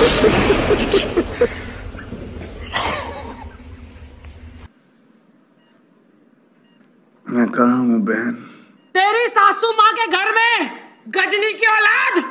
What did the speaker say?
मैं कहाँ हूँ बहन? तेरी सासू माँ के घर में, गजनी की औलाद।